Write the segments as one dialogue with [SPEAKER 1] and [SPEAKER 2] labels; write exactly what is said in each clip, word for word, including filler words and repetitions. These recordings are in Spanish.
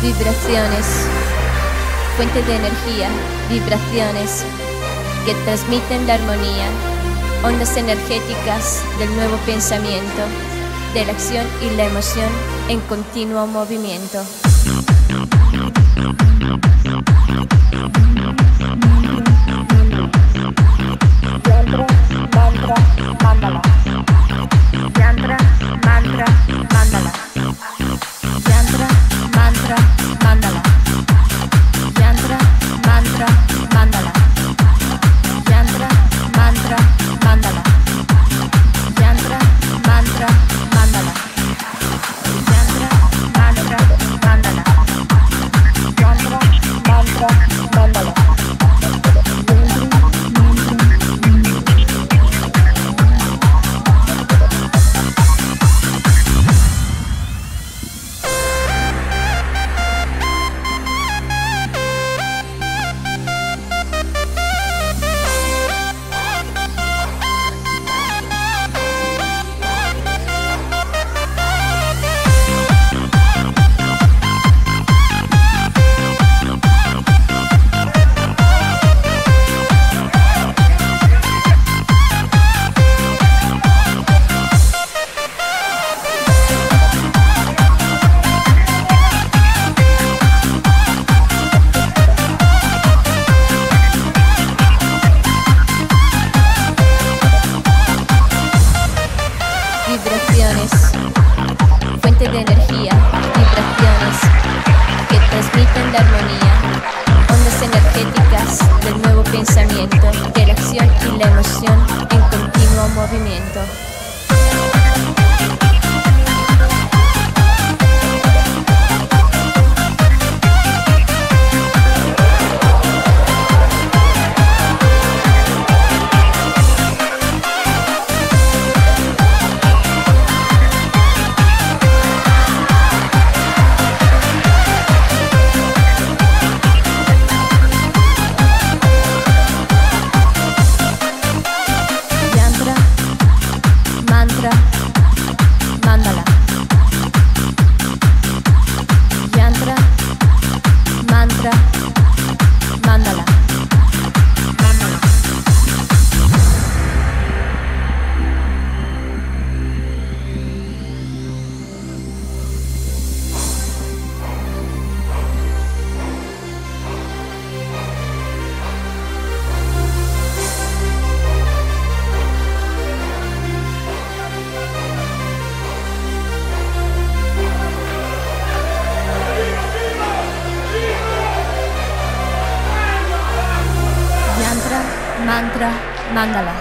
[SPEAKER 1] Vibraciones, fuente de energía, vibraciones que transmiten la armonía, ondas energéticas del nuevo pensamiento, de la acción y la emoción en continuo movimiento. Yantra, mantra, mandala. Yantra, mantra, mandala. Yantra, mantra, mandala. Yantra, mantra, mandala. Yantra, mantra, mandala. Yantra, mantra, mandala. Yantra, mantra, mandala. Vibraciones, fuente de energía, vibraciones que transmiten la armonía, ondas energéticas del nuevo pensamiento, de la acción y la emoción en continuo movimiento. Mandala. Yantra, mantra, mandala. Mantra, mandala.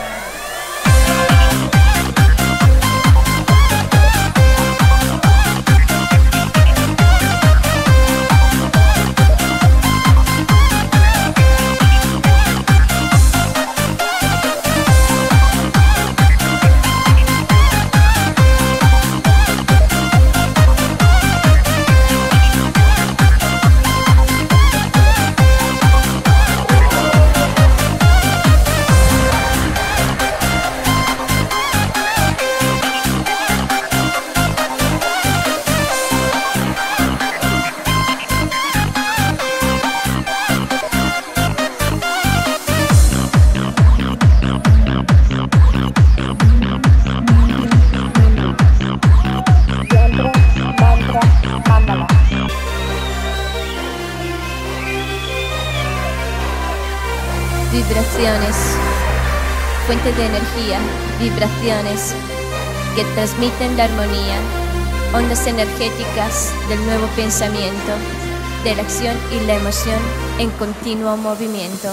[SPEAKER 1] Vibraciones, fuente de energía, vibraciones que transmiten la armonía, ondas energéticas del nuevo pensamiento, de la acción y la emoción en continuo movimiento.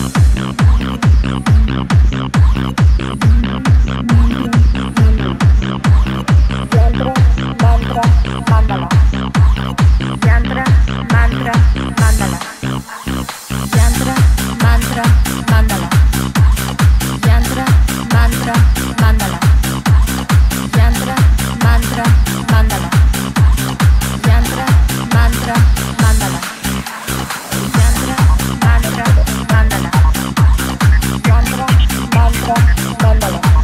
[SPEAKER 1] Yantra, mantra, mandala. Yantra, mantra, mandala. Yantra, mantra, mandala. Yantra, mantra, mandala. Yantra, mantra, mandala. Yantra, mantra, mandala. Yantra, mantra, mandala.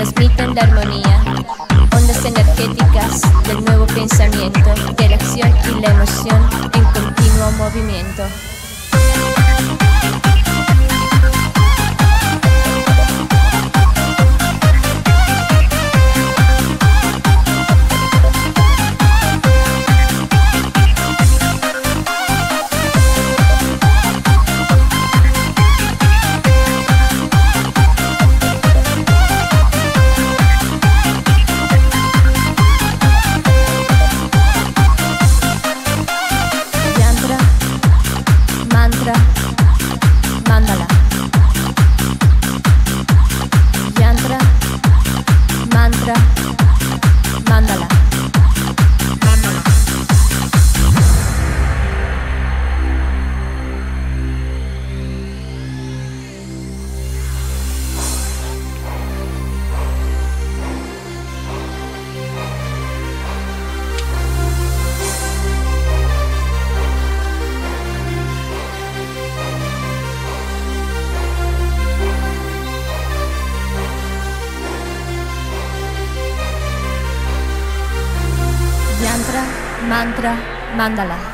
[SPEAKER 1] transmiten la armonía, ondas energéticas del nuevo pensamiento, de la acción y la emoción en continuo movimiento. Yantra, mantra, mandala.